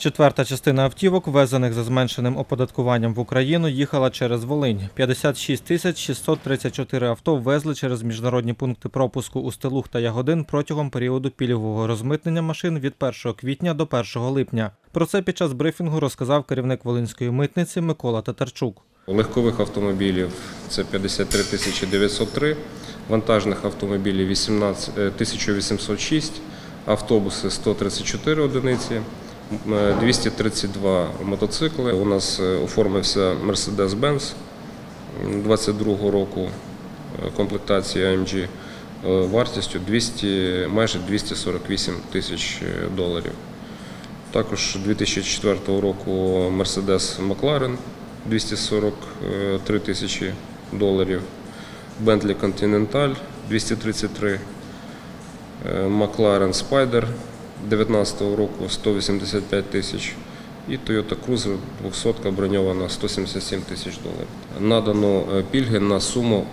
Четверта частина автівок, ввезених за зменшеним оподаткуванням в Україну, їхала через Волинь. 56 634 авто ввезли через міжнародні пункти пропуску Устилуг та Ягодин протягом періоду пільгового розмитнення машин від 1 квітня до 1 липня. Про це під час брифінгу розказав керівник Волинської митниці Микола Татарчук. Легкових автомобілів – це 53 903, вантажних автомобілів – 1806, автобуси – 134 одиниці, 232 мотоцикли. У нас оформився Mercedes-Benz 22-го року, комплектація AMG, вартістю майже 248 тисяч доларів. Також 2004 року Mercedes McLaren 243 тисячі доларів, Bentley Continental 233, McLaren Spider 2019 року 185 тисяч і Toyota Cruiser 200 броньована 177 тисяч доларів. Надано пільги на суму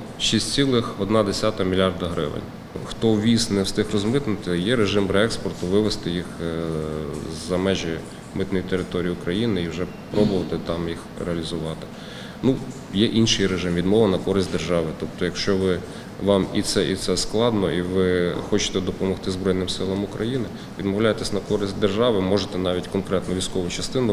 6,1 мільярда гривень. Хто ввіз не встиг розмитнити, є режим реекспорту, вивезти їх за межі митної території України і вже пробувати там їх реалізувати. Є інший режим – відмова на користь держави. Тобто, якщо вам і це складно, і ви хочете допомогти Збройним силам України, відмовляєтесь на користь держави, можете навіть конкретну військову частину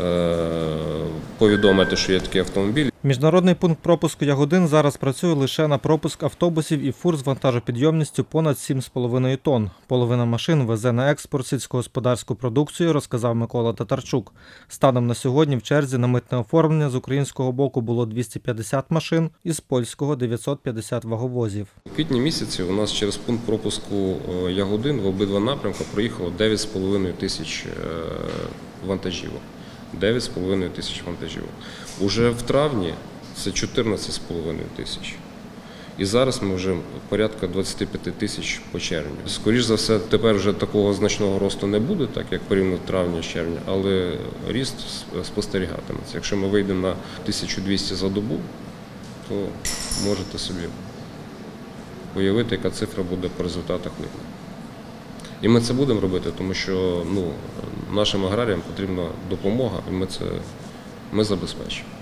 повідомити, що є такий автомобіль. Міжнародний пункт пропуску Ягодин зараз працює лише на пропуск автобусів і фур з вантажопідйомністю понад 7,5 тонн. Половина машин везе на експорт сільськогосподарську продукцію, розказав Микола Татарчук. Станом на сьогодні в черзі на митне оформлення з українського боку було 250 машин, із польського – 950 ваговозів. У квітні місяці у нас через пункт пропуску Ягодин в обидва напрямки проїхало 9,5 тисяч вантажівок. 9,5 тисяч вантажівок. Уже в травні це 14,5 тисяч. І зараз ми вже порядка 25 тисяч по червню. Скоріше за все, тепер вже такого значного росту не буде, так як порівняно травня з червня, але ріст спостерігатиметься. Якщо ми вийдемо на 1200 за добу, то можете собі уявити, яка цифра буде по результатах липня. І ми це будемо робити, тому що нашим аграріям потрібна допомога, і ми забезпечимо.